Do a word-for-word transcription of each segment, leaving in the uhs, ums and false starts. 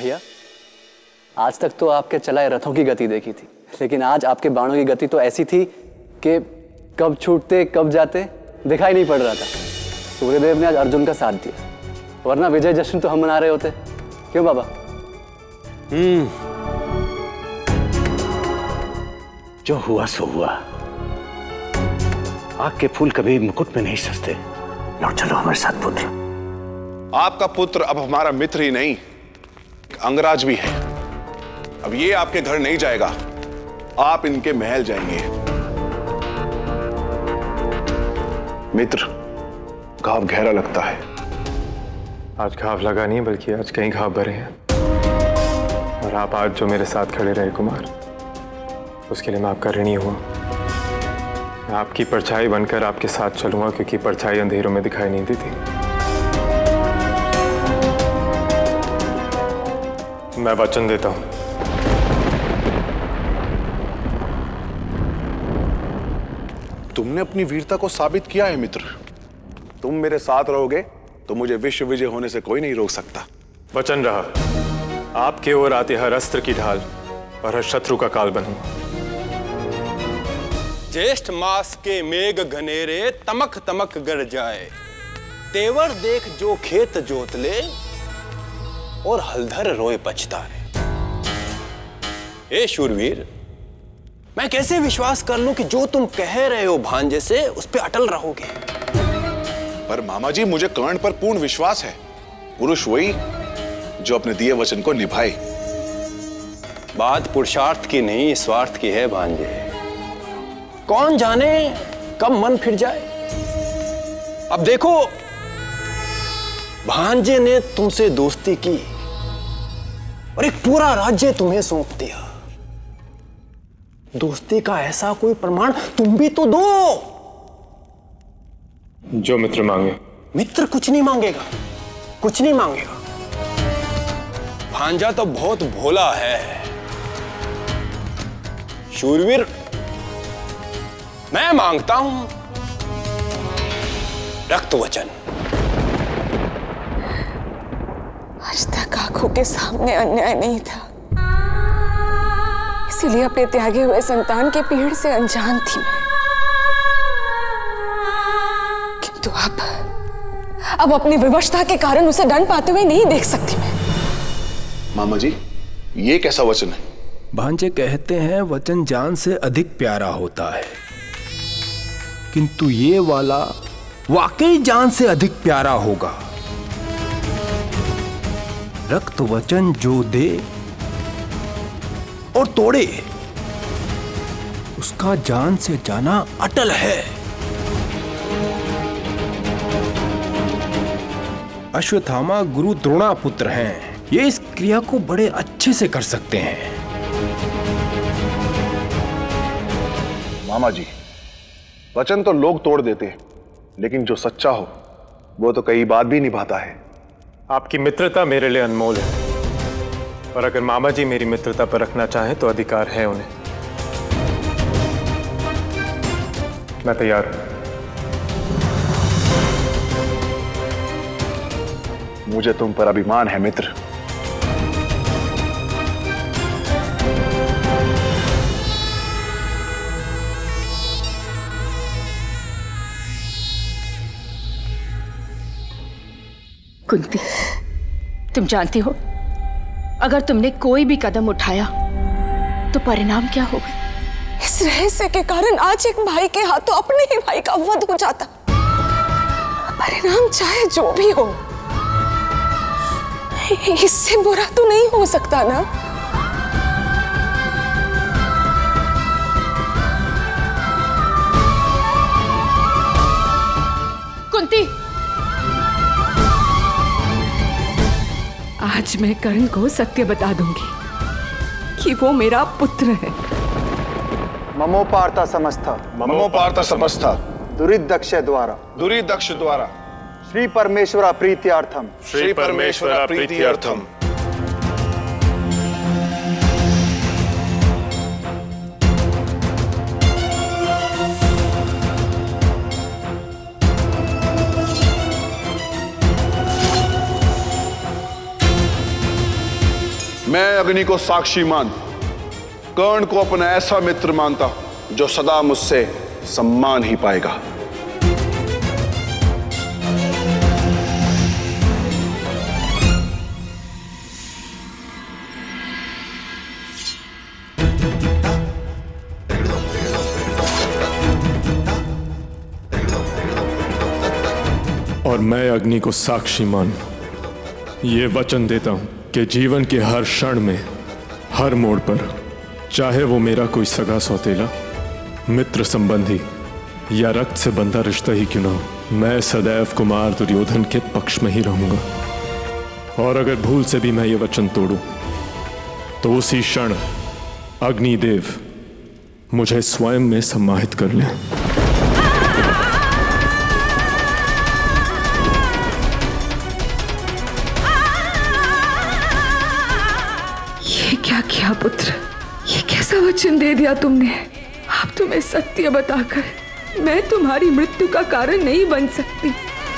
भैया, आज तक तो आपके चलाए रथों की गति देखी थी, लेकिन आज आपके बाणों की गति तो ऐसी थी कि कब छूटते कब जाते दिखाई नहीं पड़ रहा था। सूर्यदेव ने आज अर्जुन का साथ दिया, वरना विजय जश्न तो हम मना रहे होते। क्यों बाबा? हम्म, जो हुआ सो हुआ। आग के फूल कभी मुकुट में नहीं सजते। लौट चलो हमारे साथ पुत्र। आपका पुत्र अब हमारा मित्र ही नहीं, अंगराज भी है। अब ये आपके घर नहीं जाएगा, आप इनके महल जाएंगे। मित्र, घाव गहरा लगता है। आज घाव लगा नहीं, बल्कि आज कई घाव भरे हैं। और आप आज जो मेरे साथ खड़े रहे कुमार, उसके लिए मैं आपका ऋणी हुआ। मैं आपकी परछाई बनकर आपके साथ चलूंगा, क्योंकि परछाई अंधेरों में दिखाई नहीं देती। मैं वचन देता हूं। तुमने अपनी वीरता को साबित किया है मित्र। तुम मेरे साथ रहोगे तो मुझे विश्व विजय होने से कोई नहीं रोक सकता। वचन रहा। आपके ओर आते हर अस्त्र की ढाल और हर शत्रु का काल बनूंगा। ज्येष्ठ मास के मेघ घनेरे तमक तमक गरजाए, तेवर देख जो खेत जोत ले और हलधर रोए पछताए। ए शूरवीर, मैं कैसे विश्वास कर लूं कि जो तुम कह रहे हो भांजे से उस पे अटल रहोगे? पर मामा जी, मुझे कर्ण पर पूर्ण विश्वास है। पुरुष वही जो अपने दिए वचन को निभाए। बात पुरुषार्थ की नहीं, स्वार्थ की है भांजे। कौन जाने कब मन फिर जाए। अब देखो, भांजे ने तुमसे दोस्ती की और एक पूरा राज्य तुम्हें सौंप दिया। दोस्ती का ऐसा कोई प्रमाण तुम भी तो दो। जो मित्र मांगे। मित्र कुछ नहीं मांगेगा, कुछ नहीं मांगेगा। भांजा तो बहुत भोला है। शूरवीर, मैं मांगता हूं रक्त वचन। आज तक आंखों के सामने अन्याय नहीं था, इसीलिए अपने त्यागे हुए संतान के पीड़ से अनजान थी मैं। किंतु अब अब अपनी विवशता के कारण उसे दंड पाते हुए नहीं देख सकती मैं। मामा जी, ये कैसा वचन है? भांजे कहते हैं वचन जान से अधिक प्यारा होता है, किंतु ये वाला वाकई जान से अधिक प्यारा होगा। रक्त वचन जो दे और तोड़े, उसका जान से जाना अटल है। अश्वत्थामा गुरु द्रोणा पुत्र हैं, ये इस क्रिया को बड़े अच्छे से कर सकते हैं। मामा जी, वचन तो लोग तोड़ देते हैं, लेकिन जो सच्चा हो वो तो कई बार भी निभाता है। आपकी मित्रता मेरे लिए अनमोल है, और अगर मामा जी मेरी मित्रता पर रखना चाहें तो अधिकार है उन्हें। मैं तैयार हूं। मुझे तुम पर अभिमान है मित्र। कुंती, तुम जानती हो, अगर तुमने कोई भी कदम उठाया तो परिणाम क्या होगा? इस रहस्य के कारण आज एक भाई के हाथों अपने ही भाई का वध हो जाता। परिणाम चाहे जो भी हो, इससे बुरा तो नहीं हो सकता ना। कुंती, आज मैं कर्ण को सत्य बता दूंगी कि वो मेरा पुत्र है। ममो पार्था समस्था, ममो पार्था समस्था, दुरिदक्ष द्वारा, दुरिदक्ष द्वारा, श्री परमेश्वरा प्रीत्यार्थम, श्री परमेश्वरा प्रीत्यार्थम। मैं अग्नि को साक्षी मान कर्ण को अपना ऐसा मित्र मानता जो सदा मुझसे सम्मान ही पाएगा। और मैं अग्नि को साक्षी मान ये वचन देता हूं कि जीवन के हर क्षण में, हर मोड़ पर, चाहे वो मेरा कोई सगा सौतेला, मित्र संबंधी या रक्त से बंधा रिश्ता ही क्यों ना हो, मैं सदैव कुमार दुर्योधन के पक्ष में ही रहूंगा। और अगर भूल से भी मैं ये वचन तोड़ूं तो उसी क्षण अग्निदेव मुझे स्वयं में समाहित कर लें। क्या किया पुत्र? ये कैसा वचन दे दिया तुमने? अब तुम्हें सत्य बताकर मैं तुम्हारी मृत्यु का कारण नहीं बन सकती।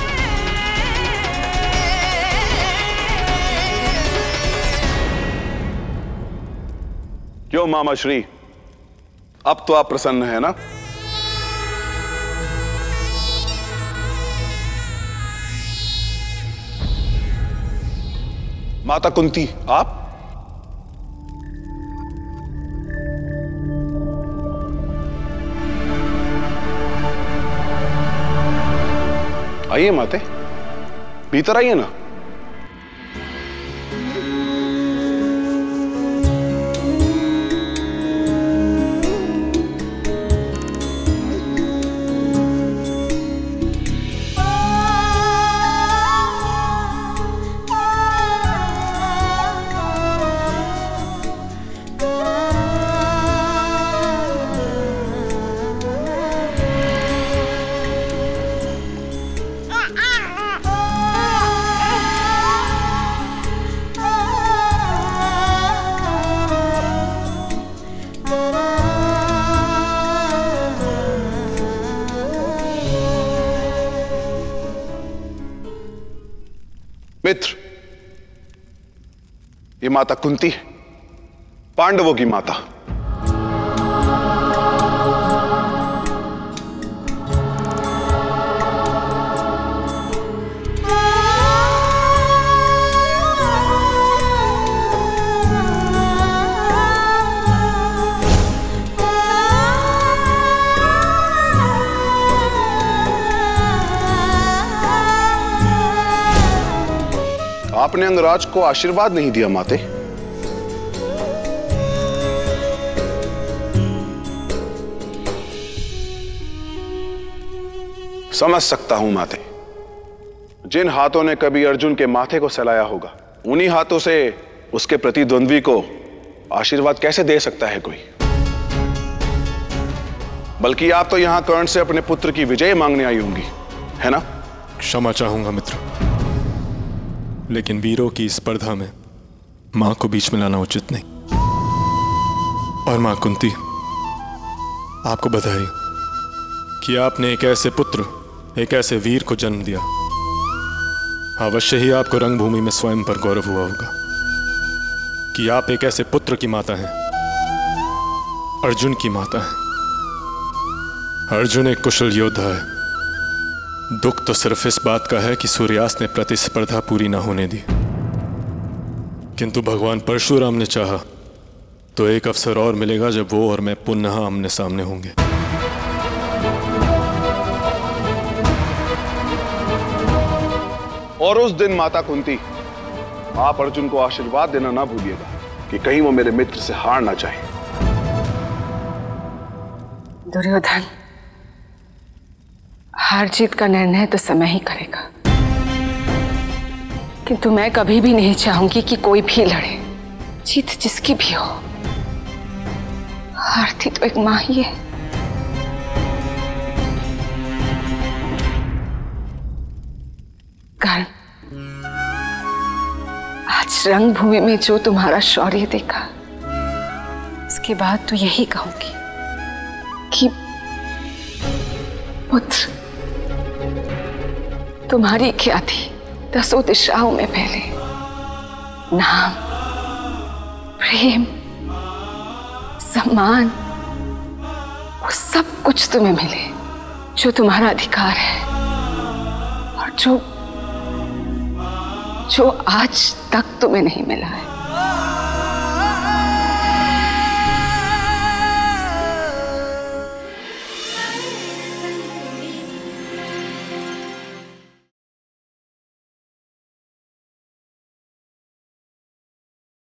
क्यों मामा श्री, अब तो आप प्रसन्न है ना? माता कुंती, आप? आइए माते, भीतर आइए ना। मित्र, ये माता कुंती है, पांडवों की माता। आपने अंगराज को आशीर्वाद नहीं दिया माते। समझ सकता हूं माते, जिन हाथों ने कभी अर्जुन के माथे को सहलाया होगा, उन्हीं हाथों से उसके प्रतिद्वंद्वी को आशीर्वाद कैसे दे सकता है कोई? बल्कि आप तो यहां कर्ण से अपने पुत्र की विजय मांगने आई होंगी, है ना? क्षमा चाहूंगा मित्र, लेकिन वीरों की स्पर्धा में मां को बीच में लाना उचित नहीं। और मां कुंती, आपको बधाई कि आपने एक ऐसे पुत्र, एक ऐसे वीर को जन्म दिया। अवश्य ही आपको रंगभूमि में स्वयं पर गौरव हुआ होगा कि आप एक ऐसे पुत्र की माता हैं, अर्जुन की माता हैं। अर्जुन एक कुशल योद्धा है। दुख तो सिर्फ इस बात का है कि सूर्यास्त ने प्रतिस्पर्धा पूरी ना होने दी, किंतु भगवान परशुराम ने चाहा तो एक अवसर और मिलेगा जब वो और मैं पुनः आमने सामने होंगे। और उस दिन माता कुंती, आप अर्जुन को आशीर्वाद देना ना भूलिएगा कि कहीं वो मेरे मित्र से हार ना जाए। दुर्योधन, हार जीत का निर्णय तो समय ही करेगा, किंतु मैं कभी भी नहीं चाहूंगी कि कोई भी लड़े, जीत जिसकी भी हो। हारती तो एक मां ही है। कर्ण, आज रंगभूमि में जो तुम्हारा शौर्य देखा, उसके बाद तो यही कहूंगी कि पुत्र, तुम्हारी ख्याति दसों दिशाओं में फैले, नाम प्रेम, सम्मान, वो सब कुछ तुम्हें मिले जो तुम्हारा अधिकार है और जो जो आज तक तुम्हें नहीं मिला है।